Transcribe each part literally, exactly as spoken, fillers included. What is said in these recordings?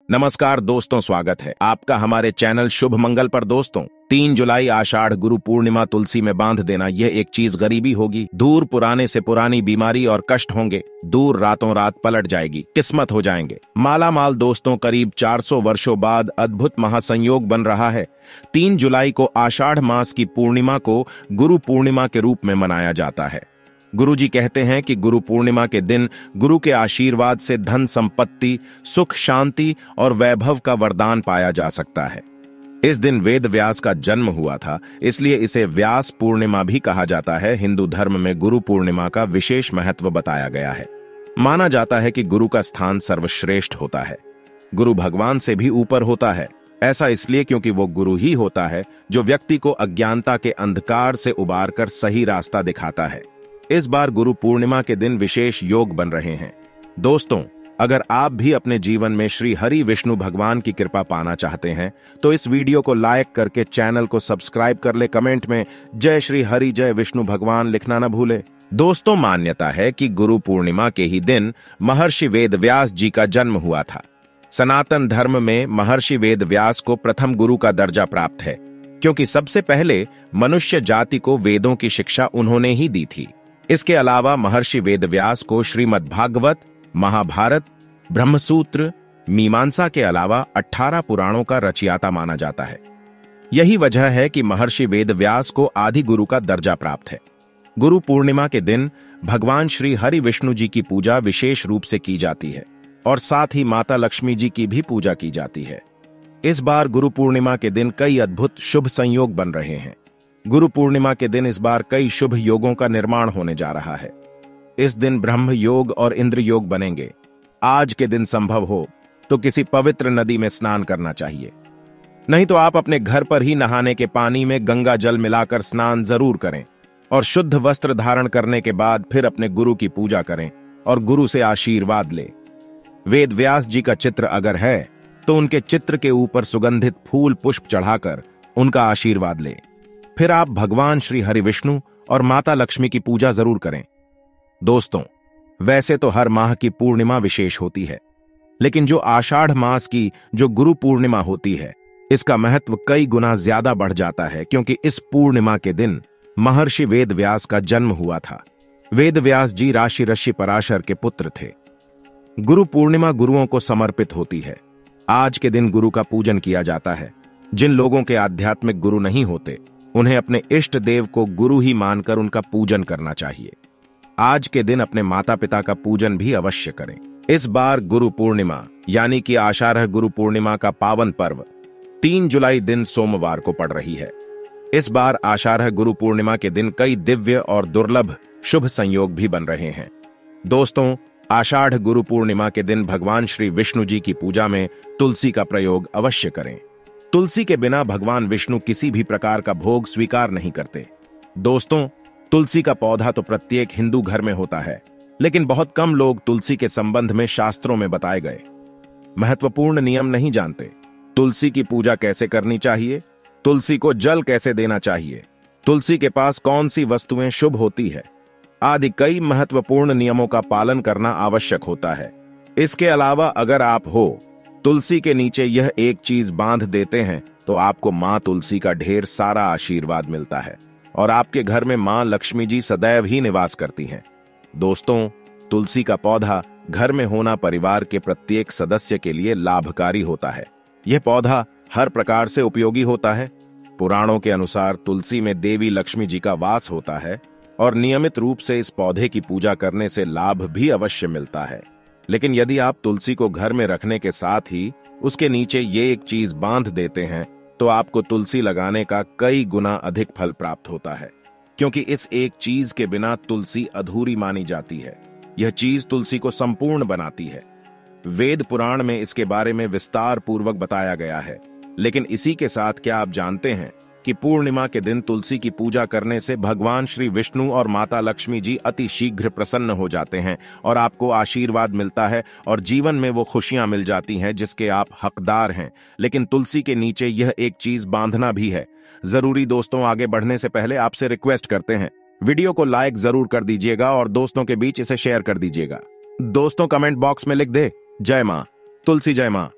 नमस्कार दोस्तों, स्वागत है आपका हमारे चैनल शुभ मंगल पर। दोस्तों, तीन जुलाई आषाढ़ गुरु पूर्णिमा तुलसी में बांध देना, यह एक चीज गरीबी होगी, दूर पुराने से पुरानी बीमारी और कष्ट होंगे, दूर रातों रात पलट जाएगी, किस्मत हो जाएंगे माला माल। दोस्तों, करीब चार सौ वर्षों बाद अद्भुत महासंयोग बन रहा है। तीन जुलाई को आषाढ़ मास की पूर्णिमा को गुरु पूर्णिमा के रूप में मनाया जाता है। गुरुजी कहते हैं कि गुरु पूर्णिमा के दिन गुरु के आशीर्वाद से धन संपत्ति, सुख, शांति और वैभव का वरदान पाया जा सकता है। इस दिन वेद व्यास का जन्म हुआ था, इसलिए इसे व्यास पूर्णिमा भी कहा जाता है। हिंदू धर्म में गुरु पूर्णिमा का विशेष महत्व बताया गया है। माना जाता है कि गुरु का स्थान सर्वश्रेष्ठ होता है, गुरु भगवान से भी ऊपर होता है। ऐसा इसलिए क्योंकि वो गुरु ही होता है जो व्यक्ति को अज्ञानता के अंधकार से उबार कर सही रास्ता दिखाता है। इस बार गुरु पूर्णिमा के दिन विशेष योग बन रहे हैं। दोस्तों, अगर आप भी अपने जीवन में श्री हरि विष्णु भगवान की कृपा पाना चाहते हैं तो इस वीडियो को लाइक करके चैनल को सब्सक्राइब कर ले। कमेंट में जय श्री हरि जय विष्णु भगवान लिखना न भूले। दोस्तों, मान्यता है कि गुरु पूर्णिमा के ही दिन महर्षि वेद व्यास जी का जन्म हुआ था। सनातन धर्म में महर्षि वेद व्यास को प्रथम गुरु का दर्जा प्राप्त है, क्योंकि सबसे पहले मनुष्य जाति को वेदों की शिक्षा उन्होंने ही दी थी। इसके अलावा महर्षि वेदव्यास को श्रीमद् भागवत, महाभारत, ब्रह्मसूत्र, मीमांसा के अलावा अठारह पुराणों का रचयिता माना जाता है। यही वजह है कि महर्षि वेदव्यास को आदि गुरु का दर्जा प्राप्त है। गुरु पूर्णिमा के दिन भगवान श्री हरि विष्णु जी की पूजा विशेष रूप से की जाती है और साथ ही माता लक्ष्मी जी की भी पूजा की जाती है। इस बार गुरु पूर्णिमा के दिन कई अद्भुत शुभ संयोग बन रहे हैं। गुरु पूर्णिमा के दिन इस बार कई शुभ योगों का निर्माण होने जा रहा है। इस दिन ब्रह्म योग और इंद्र योग बनेंगे। आज के दिन संभव हो तो किसी पवित्र नदी में स्नान करना चाहिए, नहीं तो आप अपने घर पर ही नहाने के पानी में गंगा जल मिलाकर स्नान जरूर करें और शुद्ध वस्त्र धारण करने के बाद फिर अपने गुरु की पूजा करें और गुरु से आशीर्वाद ले। वेद व्यास जी का चित्र अगर है तो उनके चित्र के ऊपर सुगंधित फूल पुष्प चढ़ाकर उनका आशीर्वाद ले। फिर आप भगवान श्री हरि विष्णु और माता लक्ष्मी की पूजा जरूर करें। दोस्तों, वैसे तो हर माह की पूर्णिमा विशेष होती है, लेकिन जो आषाढ़ मास की जो गुरु पूर्णिमा होती है, इसका महत्व कई गुना ज्यादा बढ़ जाता है, क्योंकि इस पूर्णिमा के दिन महर्षि वेद व्यास का जन्म हुआ था। वेद व्यास जी राशि ऋषि पराशर के पुत्र थे। गुरु पूर्णिमा गुरुओं को समर्पित होती है। आज के दिन गुरु का पूजन किया जाता है। जिन लोगों के आध्यात्मिक गुरु नहीं होते, उन्हें अपने इष्ट देव को गुरु ही मानकर उनका पूजन करना चाहिए। आज के दिन अपने माता पिता का पूजन भी अवश्य करें। इस बार गुरु पूर्णिमा यानी कि आषाढ़ गुरु पूर्णिमा का पावन पर्व तीन जुलाई दिन सोमवार को पड़ रही है। इस बार आषाढ़ गुरु पूर्णिमा के दिन कई दिव्य और दुर्लभ शुभ संयोग भी बन रहे हैं। दोस्तों, आषाढ़ गुरु पूर्णिमा के दिन भगवान श्री विष्णु जी की पूजा में तुलसी का प्रयोग अवश्य करें। तुलसी के बिना भगवान विष्णु किसी भी प्रकार का भोग स्वीकार नहीं करते। दोस्तों, तुलसी का पौधा तो प्रत्येक हिंदू घर में होता है, लेकिन बहुत कम लोग तुलसी के संबंध में शास्त्रों में बताए गए महत्वपूर्ण नियम नहीं जानते। तुलसी की पूजा कैसे करनी चाहिए, तुलसी को जल कैसे देना चाहिए, तुलसी के पास कौन सी वस्तुएं शुभ होती है, आदि कई महत्वपूर्ण नियमों का पालन करना आवश्यक होता है। इसके अलावा अगर आप हो तुलसी के नीचे यह एक चीज बांध देते हैं तो आपको मां तुलसी का ढेर सारा आशीर्वाद मिलता है और आपके घर में मां लक्ष्मी जी सदैव ही निवास करती हैं। दोस्तों, तुलसी का पौधा घर में होना परिवार के प्रत्येक सदस्य के लिए लाभकारी होता है। यह पौधा हर प्रकार से उपयोगी होता है। पुराणों के अनुसार तुलसी में देवी लक्ष्मी जी का वास होता है और नियमित रूप से इस पौधे की पूजा करने से लाभ भी अवश्य मिलता है। लेकिन यदि आप तुलसी को घर में रखने के साथ ही उसके नीचे ये एक चीज बांध देते हैं तो आपको तुलसी लगाने का कई गुना अधिक फल प्राप्त होता है, क्योंकि इस एक चीज के बिना तुलसी अधूरी मानी जाती है। यह चीज तुलसी को संपूर्ण बनाती है। वेद पुराण में इसके बारे में विस्तार पूर्वक बताया गया है। लेकिन इसी के साथ क्या आप जानते हैं कि पूर्णिमा के दिन तुलसी की पूजा करने से भगवान श्री विष्णु और माता लक्ष्मी जी अति शीघ्र प्रसन्न हो जाते हैं और आपको आशीर्वाद मिलता है और जीवन में वो खुशियां मिल जाती हैं जिसके आप हकदार हैं। लेकिन तुलसी के नीचे यह एक चीज बांधना भी है जरूरी। दोस्तों, आगे बढ़ने से पहले आपसे रिक्वेस्ट करते हैं, वीडियो को लाइक जरूर कर दीजिएगा और दोस्तों के बीच इसे शेयर कर दीजिएगा। दोस्तों, कमेंट बॉक्स में लिख दे जय मां तुलसी, जय मां।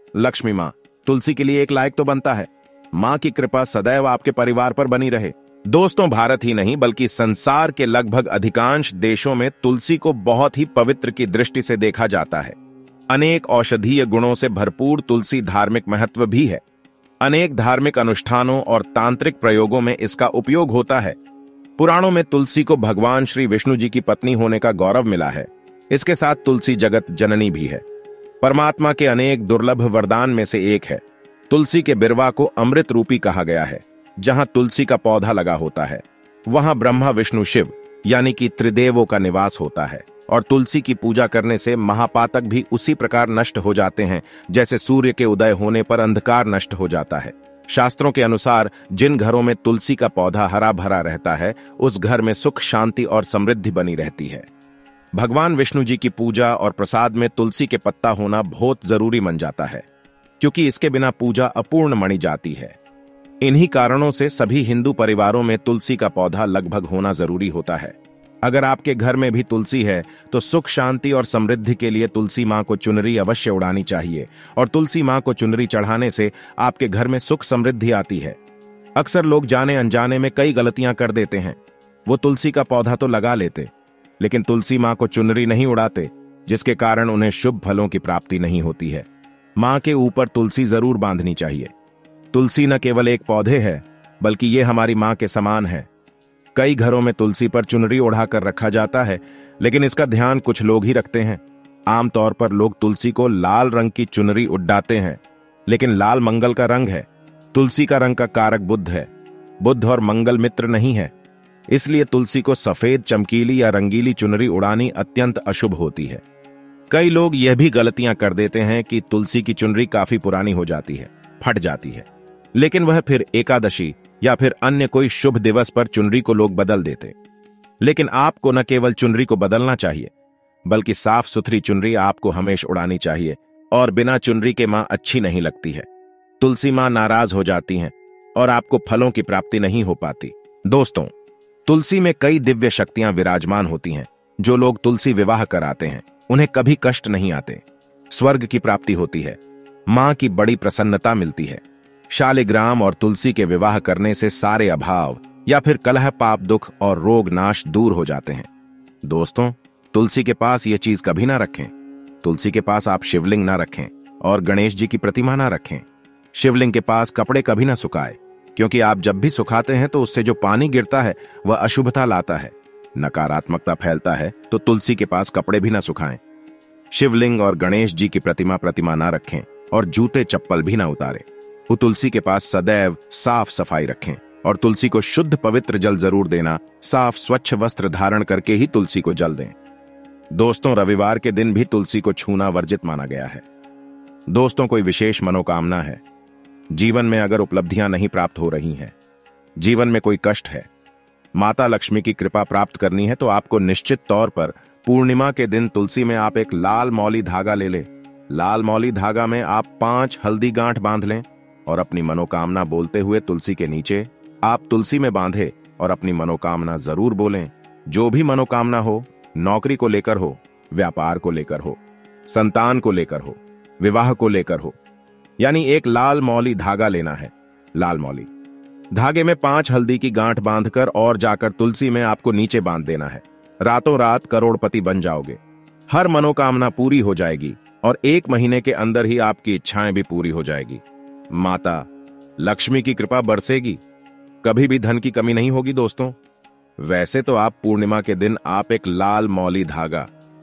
लक्ष्मी माँ, तुलसी के लिए एक लायक तो बनता है। माँ की कृपा सदैव आपके परिवार पर बनी रहे। दोस्तों, भारत ही नहीं बल्कि संसार के लगभग अधिकांश देशों में तुलसी को बहुत ही पवित्र की दृष्टि से देखा जाता है। अनेक औषधीय गुणों से भरपूर तुलसी धार्मिक महत्व भी है। अनेक धार्मिक अनुष्ठानों और तांत्रिक प्रयोगों में इसका उपयोग होता है। पुराणों में तुलसी को भगवान श्री विष्णु जी की पत्नी होने का गौरव मिला है। इसके साथ तुलसी जगत जननी भी है। परमात्मा के अनेक दुर्लभ वरदान में से एक है। तुलसी के बिरवा को अमृत रूपी कहा गया है। जहां तुलसी का पौधा लगा होता है वहां ब्रह्मा विष्णु शिव यानी कि त्रिदेवों का निवास होता है। और तुलसी की पूजा करने से महापातक भी उसी प्रकार नष्ट हो जाते हैं जैसे सूर्य के उदय होने पर अंधकार नष्ट हो जाता है। शास्त्रों के अनुसार जिन घरों में तुलसी का पौधा हरा भरा रहता है उस घर में सुख, शांति और समृद्धि बनी रहती है। भगवान विष्णु जी की पूजा और प्रसाद में तुलसी के पत्ता होना बहुत जरूरी मन जाता है, क्योंकि इसके बिना पूजा अपूर्ण मानी जाती है। इन्हीं कारणों से सभी हिंदू परिवारों में तुलसी का पौधा लगभग होना जरूरी होता है। अगर आपके घर में भी तुलसी है तो सुख, शांति और समृद्धि के लिए तुलसी मां को चुनरी अवश्य उड़ानी चाहिए। और तुलसी मां को चुनरी चढ़ाने से आपके घर में सुख समृद्धि आती है। अक्सर लोग जाने अनजाने में कई गलतियां कर देते हैं। वो तुलसी का पौधा तो लगा लेते लेकिन तुलसी मां को चुनरी नहीं उड़ाते, जिसके कारण उन्हें शुभ फलों की प्राप्ति नहीं होती है। मां के ऊपर तुलसी जरूर बांधनी चाहिए। तुलसी न केवल एक पौधे है बल्कि ये हमारी मां के समान है। कई घरों में तुलसी पर चुनरी ओढ़ाकर रखा जाता है, लेकिन इसका ध्यान कुछ लोग ही रखते हैं। आमतौर पर लोग तुलसी को लाल रंग की चुनरी उड़ाते हैं, लेकिन लाल मंगल का रंग है। तुलसी का रंग का कारक बुध है। बुध और मंगल मित्र नहीं है, इसलिए तुलसी को सफेद, चमकीली या रंगीली चुनरी उड़ानी अत्यंत अशुभ होती है। कई लोग यह भी गलतियां कर देते हैं कि तुलसी की चुनरी काफी पुरानी हो जाती है, फट जाती है, लेकिन वह फिर एकादशी या फिर अन्य कोई शुभ दिवस पर चुनरी को लोग बदल देते। लेकिन आपको न केवल चुनरी को बदलना चाहिए बल्कि साफ सुथरी चुनरी आपको हमेशा उड़ानी चाहिए। और बिना चुनरी के मां अच्छी नहीं लगती है। तुलसी मां नाराज हो जाती हैं और आपको फलों की प्राप्ति नहीं हो पाती। दोस्तों, तुलसी में कई दिव्य शक्तियां विराजमान होती हैं। जो लोग तुलसी विवाह कराते हैं उन्हें कभी कष्ट नहीं आते, स्वर्ग की प्राप्ति होती है, मां की बड़ी प्रसन्नता मिलती है। शालिग्राम और तुलसी के विवाह करने से सारे अभाव या फिर कलह, पाप, दुख और रोग नाश दूर हो जाते हैं। दोस्तों, तुलसी के पास ये चीज कभी ना रखें। तुलसी के पास आप शिवलिंग ना रखें और गणेश जी की प्रतिमा ना रखें। शिवलिंग के पास कपड़े कभी ना सुखाए, क्योंकि आप जब भी सुखाते हैं तो उससे जो पानी गिरता है वह अशुभता लाता है, नकारात्मकता फैलता है। तो तुलसी के पास कपड़े भी ना सुखाएं। शिवलिंग और गणेश जी की प्रतिमा प्रतिमा ना रखें और जूते चप्पल भी ना उतारें। वो तुलसी के पास सदैव साफ सफाई रखें और तुलसी को शुद्ध पवित्र जल जरूर देना। साफ स्वच्छ वस्त्र धारण करके ही तुलसी को जल दें। दोस्तों, रविवार के दिन भी तुलसी को छूना वर्जित माना गया है। दोस्तों, कोई विशेष मनोकामना है, जीवन में अगर उपलब्धियां नहीं प्राप्त हो रही हैं, जीवन में कोई कष्ट है, माता लक्ष्मी की कृपा प्राप्त करनी है, तो आपको निश्चित तौर पर पूर्णिमा के दिन तुलसी में आप एक लाल मौली धागा ले लें। लाल मौली धागा में आप पांच हल्दी गांठ बांध लें और अपनी मनोकामना बोलते हुए तुलसी के नीचे आप तुलसी में बांधे और अपनी मनोकामना जरूर बोलें। जो भी मनोकामना हो, नौकरी को लेकर हो, व्यापार को लेकर हो, संतान को लेकर हो, विवाह को लेकर हो, यानी एक लाल मौली धागा लेना है। लाल मौली धागे में पांच हल्दी की गांठ बांधकर और जाकर तुलसी में आपको नीचे बांध देना है। रातों रात करोड़पति बन जाओगे। हर मनोकामना पूरी हो जाएगी और एक महीने के अंदर ही आपकी इच्छाएं भी पूरी हो जाएगी। माता लक्ष्मी की कृपा बरसेगी, कभी भी धन की कमी नहीं होगी। दोस्तों, वैसे तो आप पूर्णिमा के दिन आप एक लाल मौली धागा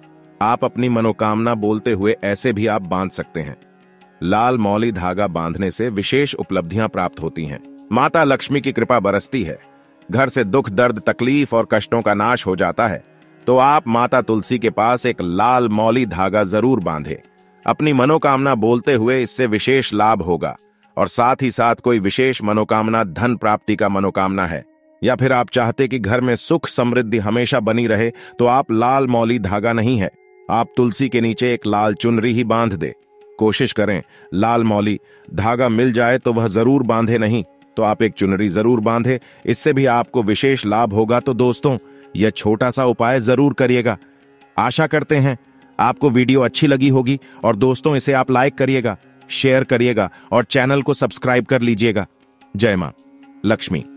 आप अपनी मनोकामना बोलते हुए ऐसे भी आप बांध सकते हैं। लाल मौली धागा बांधने से विशेष उपलब्धियां प्राप्त होती हैं। माता लक्ष्मी की कृपा बरसती है, घर से दुख, दर्द, तकलीफ और कष्टों का नाश हो जाता है। तो आप माता तुलसी के पास एक लाल मौली धागा जरूर बांधे। अपनी मनोकामना बोलते हुए इससे विशेष लाभ होगा। और साथ ही साथ कोई विशेष मनोकामना, धन प्राप्ति का मनोकामना है, या फिर आप चाहते कि घर में सुख समृद्धि हमेशा बनी रहे, तो आप लाल मौली धागा नहीं है, आप तुलसी के नीचे एक लाल चुनरी ही बांध दे। कोशिश करें लाल मौली धागा मिल जाए तो वह जरूर बांधे, नहीं तो आप एक चुनरी जरूर बांधे, इससे भी आपको विशेष लाभ होगा। तो दोस्तों, यह छोटा सा उपाय जरूर करिएगा। आशा करते हैं आपको वीडियो अच्छी लगी होगी और दोस्तों इसे आप लाइक करिएगा। शेयर करिएगा और चैनल को सब्सक्राइब कर लीजिएगा। जय मां लक्ष्मी।